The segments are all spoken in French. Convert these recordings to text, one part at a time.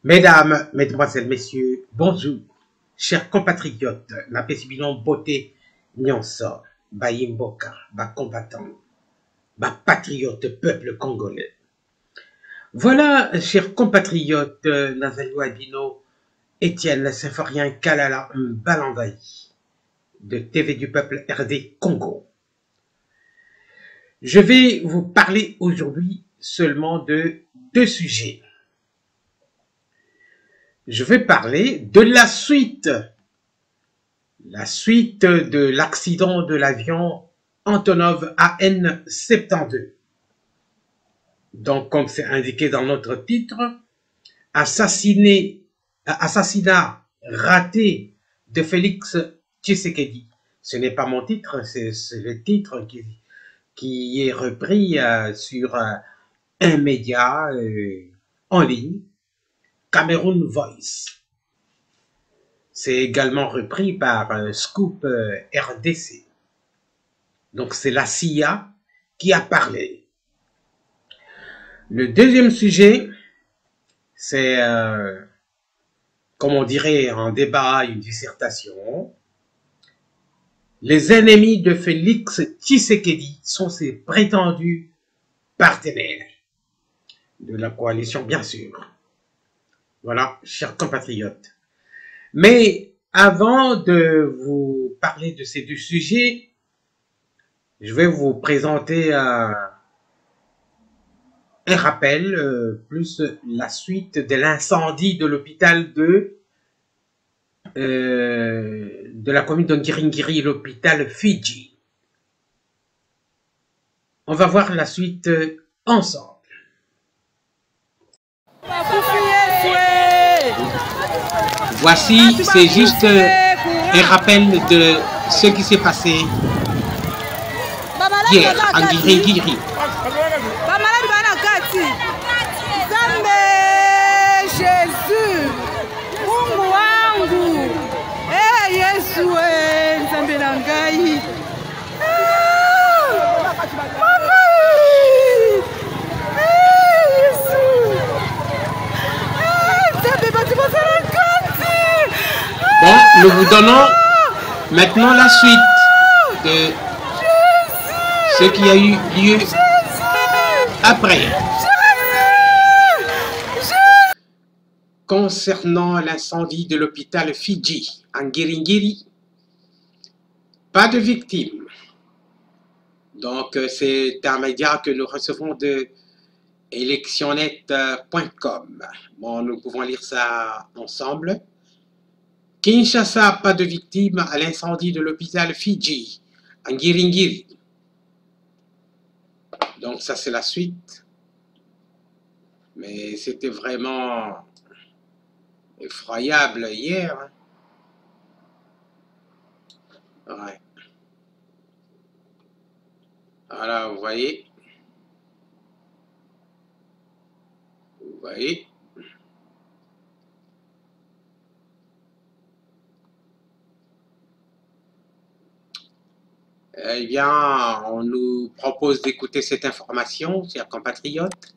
Mesdames, Mesdemoiselles, Messieurs, bonjour, chers compatriotes, la Pessibilon beauté, Nyonso, Bayimboka, ba combattant, ba patriote peuple congolais. Voilà, chers compatriotes, Nazalou Albino, Étienne Symphorien Kalala Balandaï, de TV du peuple RD Congo. Je vais vous parler aujourd'hui seulement de deux sujets. Je vais parler de la suite de l'accident de l'avion Antonov AN-72. Donc, comme c'est indiqué dans notre titre, assassinat raté de Félix Tshisekedi. Ce n'est pas mon titre, c'est le titre qui est repris sur un média en ligne, Cameroon Voice. C'est également repris par Scoop RDC. Donc c'est la CIA qui a parlé. Le deuxième sujet, c'est, comme on dirait en débat, une dissertation. Les ennemis de Félix Tshisekedi sont ses prétendus partenaires de la coalition, bien sûr. Voilà, chers compatriotes. Mais avant de vous parler de ces deux sujets, je vais vous présenter un rappel, plus la suite de l'incendie de l'hôpital de la commune de Ngiringiri, l'hôpital Fidji. On va voir la suite ensemble. Voici, c'est juste un rappel de ce qui s'est passé hier à Ngiringiri. Bon, nous vous donnons maintenant la suite de ce qui a eu lieu après. Concernant l'incendie de l'hôpital Fidji en Ngiringiri, pas de victimes. Donc c'est un média que nous recevons de electionnet.com. Bon, nous pouvons lire ça ensemble. Kinshasa, pas de victimes à l'incendie de l'hôpital Fidji en Ngiringiri. Donc ça c'est la suite. Mais c'était vraiment effroyable hier. Ouais. Voilà, vous voyez. Vous voyez. Eh bien, on nous propose d'écouter cette information, chers compatriotes.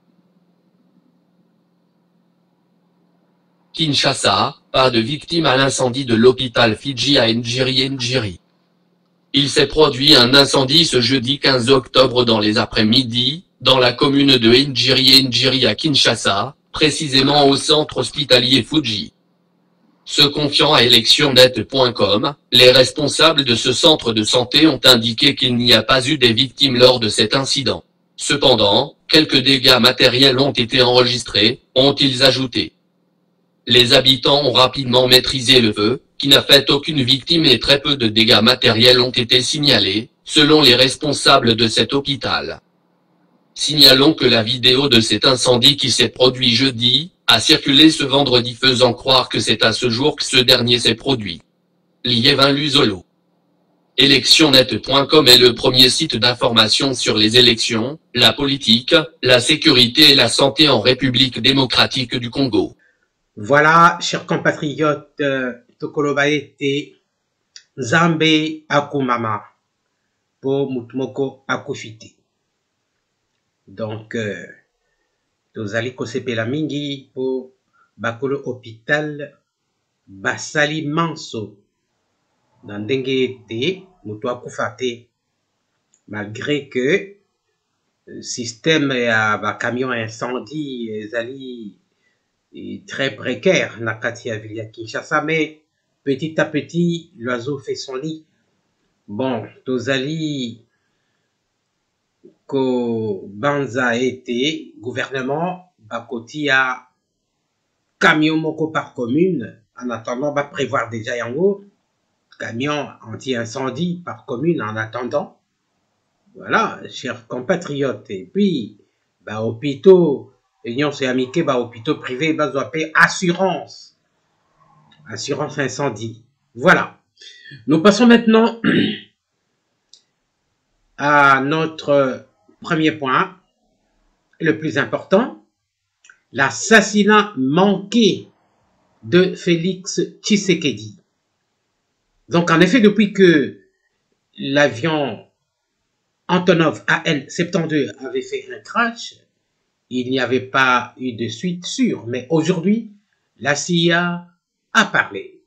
Kinshasa, pas de victimes à l'incendie de l'hôpital Fidji à Ngiringiri. Il s'est produit un incendie ce jeudi 15 octobre dans les après-midi, dans la commune de Ngiringiri à Kinshasa, précisément au centre hospitalier Fidji. Se confiant à electionnet.com, les responsables de ce centre de santé ont indiqué qu'il n'y a pas eu des victimes lors de cet incident. Cependant, quelques dégâts matériels ont été enregistrés, ont-ils ajouté. Les habitants ont rapidement maîtrisé le feu, qui n'a fait aucune victime et très peu de dégâts matériels ont été signalés, selon les responsables de cet hôpital. Signalons que la vidéo de cet incendie qui s'est produit jeudi, a circulé ce vendredi faisant croire que c'est à ce jour que ce dernier s'est produit. Liévin Luzolo. Electionnet.com est le premier site d'information sur les élections, la politique, la sécurité et la santé en République démocratique du Congo. Voilà, chers compatriotes, Tokolobaete, Zambe Akumama, pour Mutmoko Akufiti. Donc, tozali kosepela mingi pour bakolo hôpital basali manso na ndenge ete moto akufa te, malgré que système ya bacamion incendie ezali très précaire na kati ya ville ya Kinshasa, mais petit à petit l'oiseau fait son nid. Bon, tozali ko banza ete gouvernement bakoti ya camion moko par commune, en attendant va prévoir déjà yango camion anti-incendie par commune en attendant. Voilà, chers compatriotes. Et puis, bah, hôpitaux, union c'est amitié, bah, hôpitaux privés, bah, payer assurance. Assurance incendie. Voilà. Nous passons maintenant à notre premier point, le plus important, l'assassinat manqué de Félix Tshisekedi. Donc, en effet, depuis que l'avion Antonov AN-72 avait fait un crash, il n'y avait pas eu de suite sûre. Mais aujourd'hui, la CIA a parlé.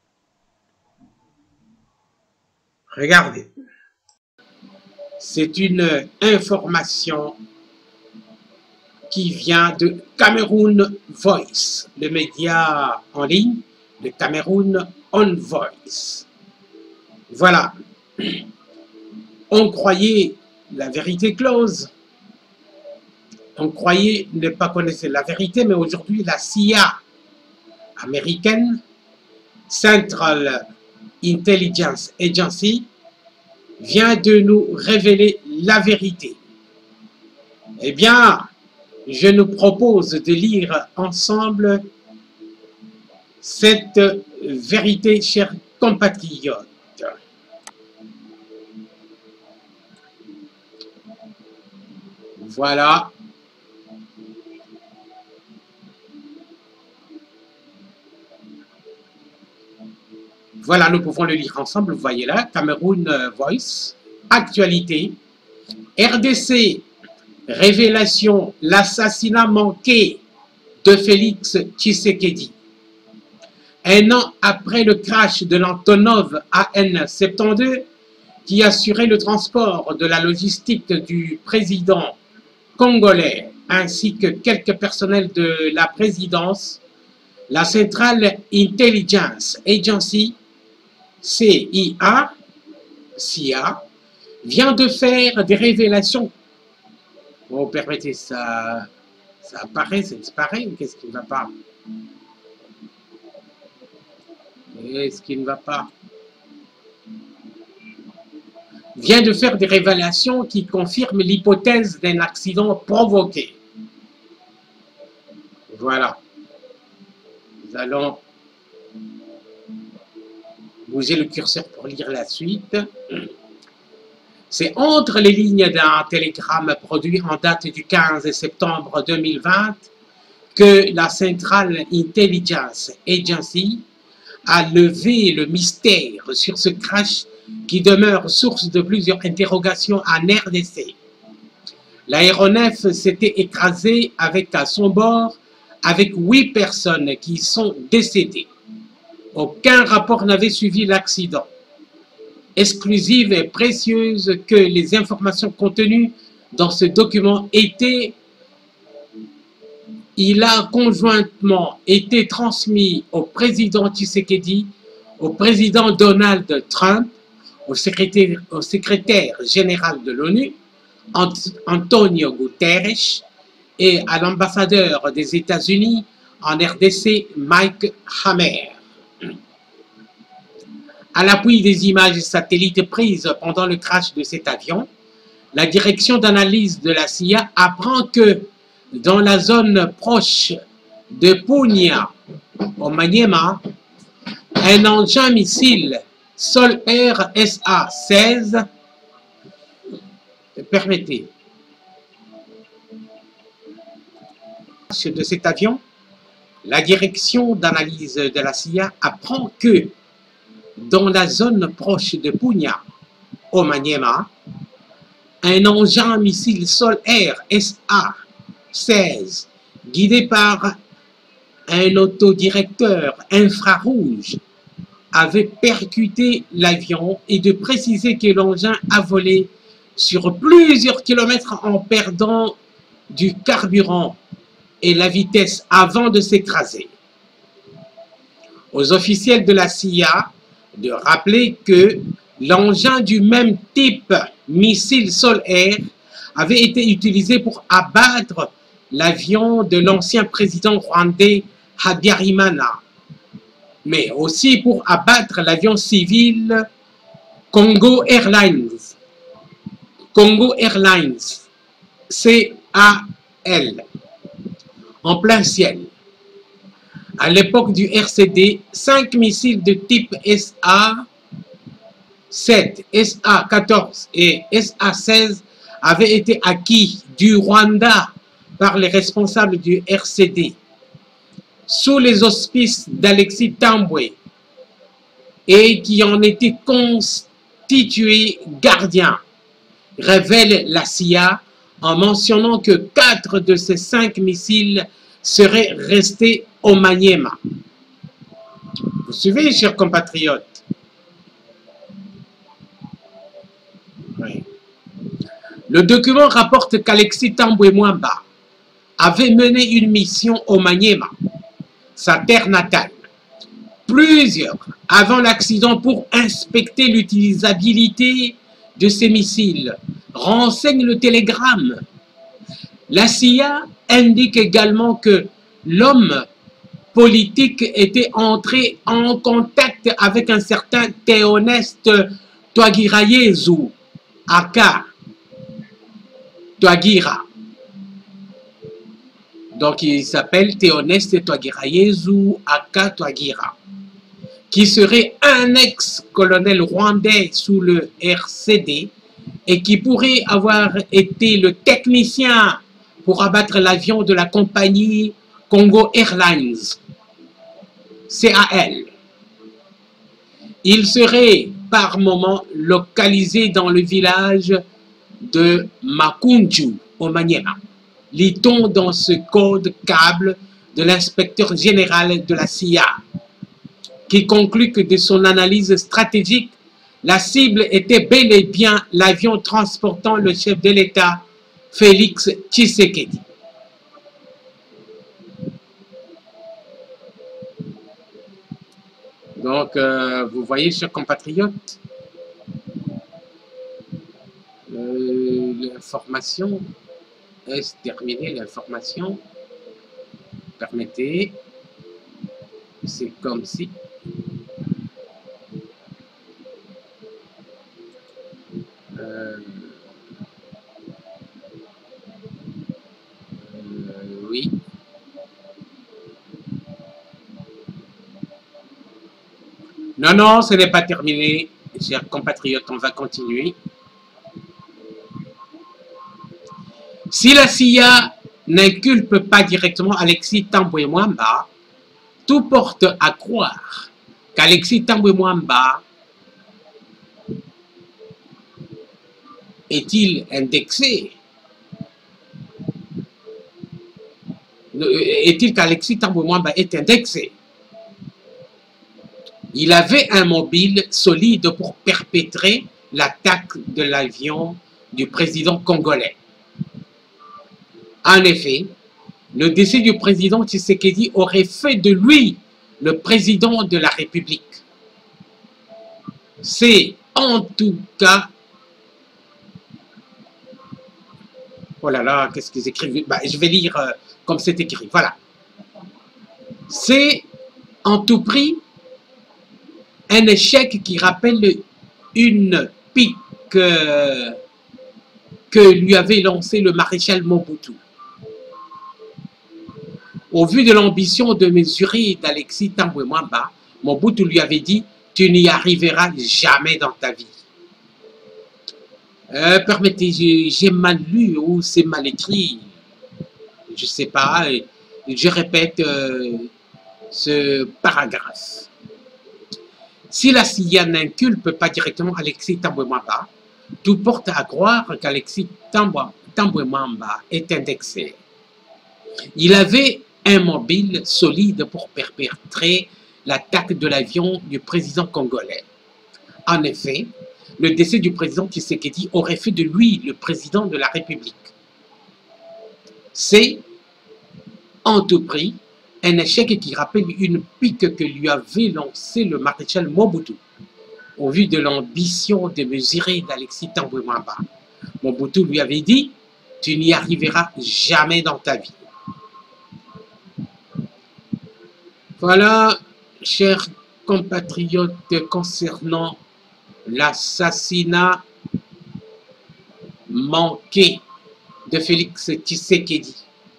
Regardez. C'est une information qui vient de Cameroon Voice, le média en ligne de Cameroon On Voice. Voilà. On croyait la vérité close. On croyait ne pas connaître la vérité, mais aujourd'hui, la CIA américaine, Central Intelligence Agency, vient de nous révéler la vérité. Eh bien, je nous propose de lire ensemble cette vérité, chers compatriotes. Voilà. Voilà, nous pouvons le lire ensemble. Vous voyez là, Cameroon Voice, actualité, RDC, révélation, l'assassinat manqué de Félix Tshisekedi. Un an après le crash de l'Antonov AN-72, qui assurait le transport de la logistique du président congolais, ainsi que quelques personnels de la présidence, la Central Intelligence Agency, CIA, vient de faire des révélations. Vous permettez, ça apparaît, ça disparaît, qu'est-ce qui ne va pas? Qu'est-ce qui ne va pas? Vient de faire des révélations qui confirment l'hypothèse d'un accident provoqué. Voilà. Nous allons bouger le curseur pour lire la suite. C'est entre les lignes d'un télégramme produit en date du 15 septembre 2020 que la Central Intelligence Agency a levé le mystère sur ce crash qui demeure source de plusieurs interrogations en RDC. L'aéronef s'était écrasé avec à son bord avec 8 personnes qui sont décédées. Aucun rapport n'avait suivi l'accident. Exclusive et précieuse que les informations contenues dans ce document étaient, il a conjointement été transmis au président Tshisekedi, au président Donald Trump, au secrétaire général de l'ONU, Antonio Guterres, et à l'ambassadeur des États-Unis en RDC, Mike Hammer. À l'appui des images satellites prises pendant le crash de cet avion, la direction d'analyse de la CIA apprend que dans la zone proche de Punya, au Maniema, un engin missile Sol-Air SA-16, permettez, de cet avion, la direction d'analyse de la CIA apprend que dans la zone proche de Punya, au Maniema, un engin missile Sol-Air SA-16 guidé par un autodirecteur infrarouge avait percuté l'avion et de préciser que l'engin a volé sur plusieurs kilomètres en perdant du carburant et la vitesse avant de s'écraser. Aux officiels de la CIA de rappeler que l'engin du même type missile sol-air avait été utilisé pour abattre l'avion de l'ancien président rwandais Habyarimana, mais aussi pour abattre l'avion civil Congo Airlines, CAL, en plein ciel. À l'époque du RCD, 5 missiles de type SA-7, SA-14 et SA-16 avaient été acquis du Rwanda par les responsables du RCD, sous les auspices d'Alexis Tambwe, et qui en étaient constitués gardiens, révèle la CIA en mentionnant que 4 de ces 5 missiles seraient restés au Maniema. Vous suivez, chers compatriotes? Oui. Le document rapporte qu'Alexis Tambwe Mwamba avait mené une mission au Maniema, sa terre natale, plusieurs avant l'accident pour inspecter l'utilisabilité de ces missiles, renseigne le télégramme. La CIA indique également que l'homme politique était entré en contact avec un certain Théoneste Twagirayezu, aka Twagira. Donc il s'appelle Théoneste Twagirayezu, aka Twagira, qui serait un ex-colonel rwandais sous le RCD et qui pourrait avoir été le technicien pour abattre l'avion de la compagnie Congo Airlines, CAL. Il serait par moment localisé dans le village de Makunju au Maniema. Lit-on dans ce code câble de l'inspecteur général de la CIA, qui conclut que de son analyse stratégique, la cible était bel et bien l'avion transportant le chef de l'État, Félix Tshisekedi. Donc, vous voyez, chers compatriotes, l'information est terminée, l'information, permettez, c'est comme si... oui. Non, non, ce n'est pas terminé, chers compatriotes, on va continuer. Si la CIA n'inculpe pas directement Alexis Tambwe Mwamba, tout porte à croire qu'Alexis Tambwe Mwamba est-il indexé? Est-il qu'Alexis Tambwe Mwamba est indexé? Il avait un mobile solide pour perpétrer l'attaque de l'avion du président congolais. En effet, le décès du président Tshisekedi aurait fait de lui le président de la République. C'est en tout cas... Oh là là, qu'est-ce qu'ils écrivent? Bah, je vais lire comme c'est écrit. Voilà. C'est en tout prix un échec qui rappelle une pique que lui avait lancé le maréchal Mobutu. Au vu de l'ambition de mesurer d'Alexis Tambwe Mwamba, Mobutu lui avait dit « Tu n'y arriveras jamais dans ta vie ». Permettez, j'ai mal lu ou c'est mal écrit, je ne sais pas, je répète ce paragraphe. Si la CIA n'inculpe pas directement Alexis Tambwe Mwamba, tout porte à croire qu'Alexis Tambwe Mwamba est indexé. Il avait immobile, solide pour perpétrer l'attaque de l'avion du président congolais. En effet, le décès du président Tshisekedi aurait fait de lui le président de la République. C'est, en tout prix, un échec qui rappelle une pique que lui avait lancée le maréchal Mobutu, au vu de l'ambition démesurée d'Alexis Thambwe Mwamba. Mobutu lui avait dit « Tu n'y arriveras jamais dans ta vie ». Voilà, chers compatriotes, concernant l'assassinat manqué de Félix Tshisekedi.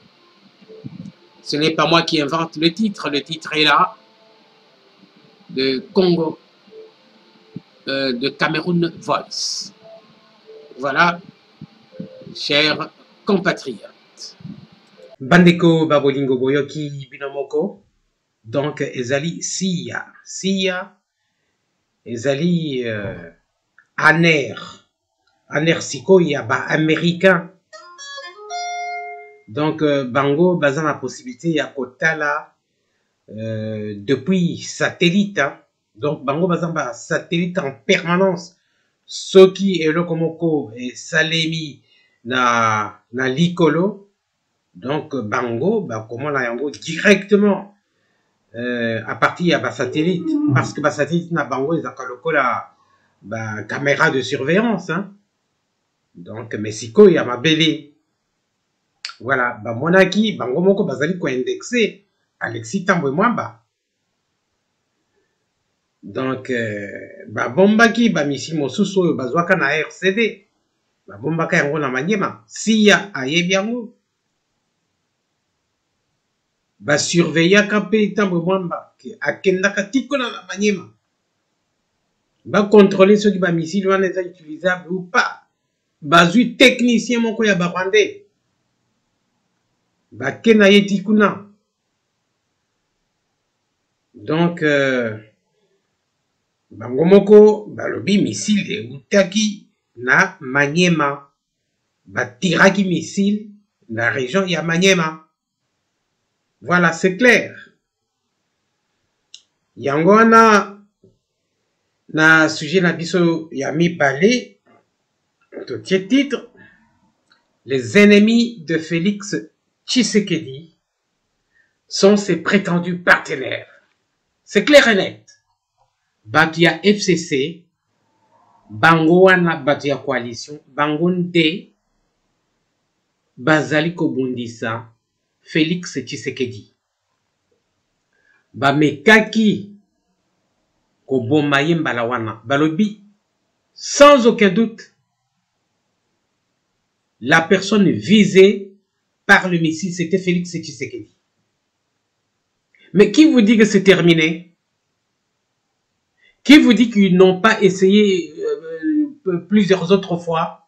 Ce n'est pas moi qui invente le titre est là, de Congo, de Cameroun Voice. Voilà, chers compatriotes. Bandeko Babolingo Boyoki Binomoko, donc ezali Sia, ezali aner siko ya ba américain. Donc bango baza la possibilité ya kotala depuis satellite, hein. Donc bango baza ba satellite en permanence. Soki eloko moko salemi na likolo, donc bango bakomona yango directement à partir ya satellite, parce que satellite na bango ezaka lokola caméra de surveillance, hein. Donc Mexico ya mabele. Voilà, monaki bango moko bazali ko indexé Alexis Thambwe Mwamba. Donc bombaki misi mosusu oyo bazwaka na RCD, bombaka yango na Manyema. Sia ayebi yango, surveillaka mpe Thambwe Mwamba akendaka tikona na Manyema, contrôler soki misili wana eza utilisable ou pas. Bazui technicien moko ya Rwandais bakena ye tikuna. Donc bango moko balobi misile eutaki na Manyema, batiraki misile na région ya Manyema. Voilà, c'est clair. Yango wana na sujet na biso ya mibale, totie titre: les ennemis de Félix Tshisekedi sont ses prétendus partenaires. C'est clair et net. Bato ya FCC, bango wana bato ya coalition, bango nde bazali kobundisa Félix Tshisekedi. Bamekaki koboma ye mbala wana. Balobi, sans aucun doute, la personne visée par le missile, c'était Félix Tshisekedi. Mais qui vous dit que c'est terminé? Qui vous dit qu'ils n'ont pas essayé plusieurs autres fois?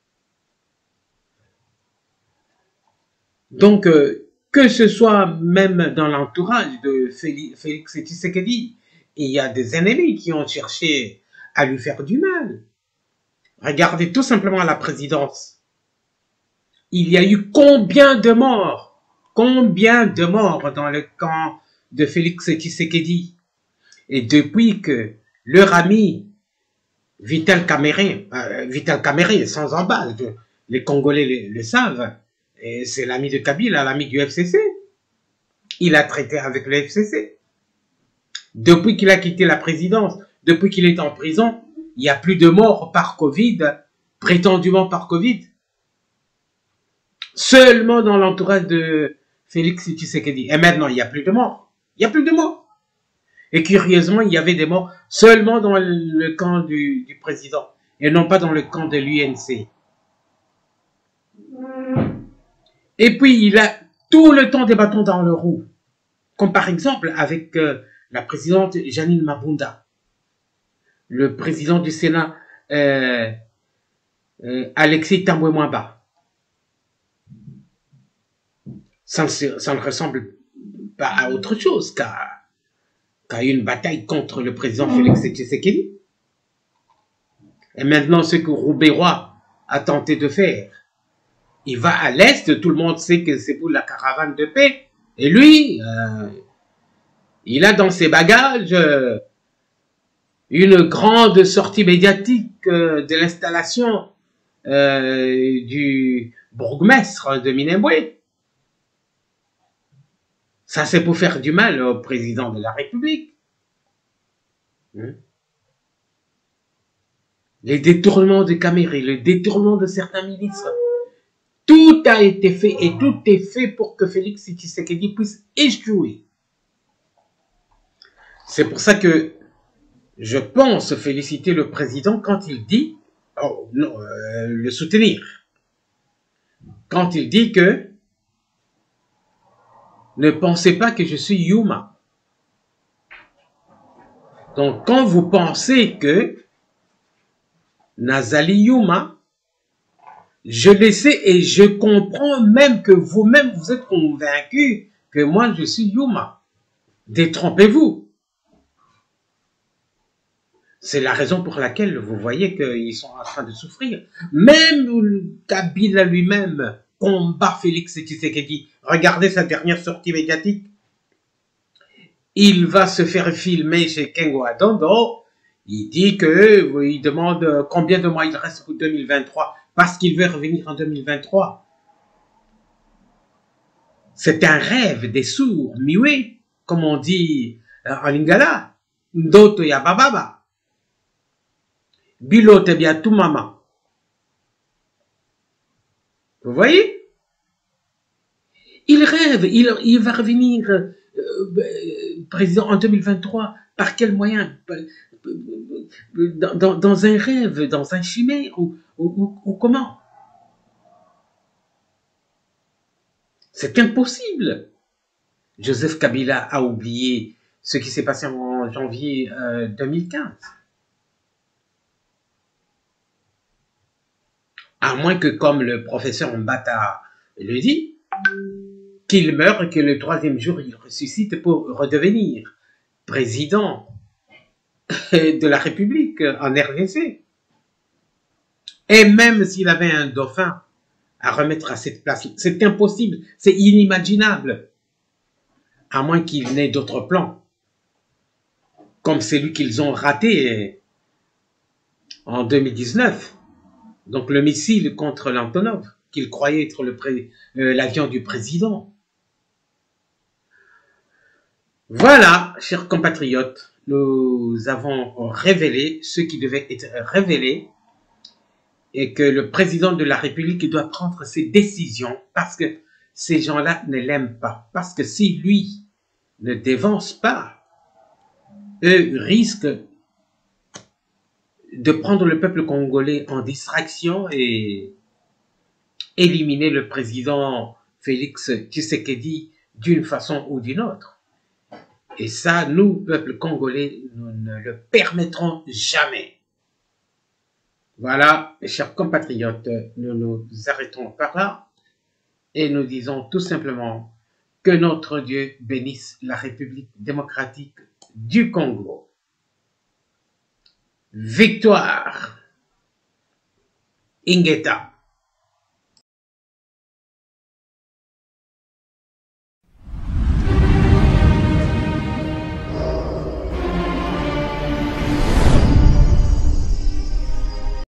Donc, que ce soit même dans l'entourage de Félix Tshisekedi, il y a des ennemis qui ont cherché à lui faire du mal. Regardez tout simplement la présidence. Il y a eu combien de morts? Combien de morts dans le camp de Félix Tshisekedi? Et depuis que leur ami Vital Kamerhe, sans embâche, les Congolais le savent, c'est l'ami de Kabila, l'ami du FCC. Il a traité avec le FCC. Depuis qu'il a quitté la présidence, depuis qu'il est en prison, il n'y a plus de morts par Covid, prétendument par Covid. Seulement dans l'entourage de Félix Tshisekedi. Et maintenant, il n'y a plus de morts. Il n'y a plus de morts. Et curieusement, il y avait des morts seulement dans le camp du président et non pas dans le camp de l'UNC. Et puis, il a tout le temps des bâtons dans le roue. Comme par exemple avec la présidente Janine Mabunda, le président du Sénat Alexis Thambwe Mwamba. Ça ne ressemble pas à autre chose qu'à une bataille contre le président Félix Tshisekedi. Et maintenant, ce que Roubérois a tenté de faire, il va à l'est, tout le monde sait que c'est pour la caravane de paix, Et lui, il a dans ses bagages une grande sortie médiatique de l'installation du bourgmestre de Minembwe. Ça, c'est pour faire du mal au président de la République. Les détournements de Caméré, le détournement de certains ministres, tout a été fait et tout est fait pour que Félix Tshisekedi puisse échouer. C'est pour ça que je pense féliciter le président quand il dit, le soutenir, quand il dit que ne pensez pas que je suis Yuma. Donc quand vous pensez que Nazali Yuma, je le sais et je comprends même que vous-même vous êtes convaincu que moi je suis Yuma. Détrompez-vous. C'est la raison pour laquelle vous voyez qu'ils sont en train de souffrir. Même Kabila lui-même combat Félix Tshisekedi. Regardez sa dernière sortie médiatique. Il va se faire filmer chez Kengo Adondo. Il dit il demande combien de mois il reste pour 2023 parce qu'il veut revenir en 2023. C'est un rêve des sourds, miwe, comme on dit en lingala. Ndoto ya bababa. Bilo te bien tout maman. Vous voyez? Il rêve, il va revenir président en 2023. Par quel moyen? Dans un rêve, dans un chimère ou comment? C'est impossible. Joseph Kabila a oublié ce qui s'est passé en janvier 2015. À moins que, comme le professeur Mbata le dit, qu'il meure et que le troisième jour, il ressuscite pour redevenir président de la République en RDC. Et même s'il avait un dauphin à remettre à cette place, c'est impossible, c'est inimaginable. À moins qu'il n'ait d'autres plans, comme celui qu'ils ont raté en 2019. Donc le missile contre l'Antonov, qu'il croyait être l'avion du président. Voilà, chers compatriotes, nous avons révélé ce qui devait être révélé et que le président de la République doit prendre ses décisions parce que ces gens-là ne l'aiment pas. Parce que si lui ne dévance pas, eux risquent de prendre le peuple congolais en distraction et éliminer le président Félix Tshisekedi d'une façon ou d'une autre. Et ça, nous, peuple congolais, nous ne le permettrons jamais. Voilà, mes chers compatriotes, nous nous arrêtons par là et nous disons tout simplement que notre Dieu bénisse la République démocratique du Congo. Victoire. Ingeta.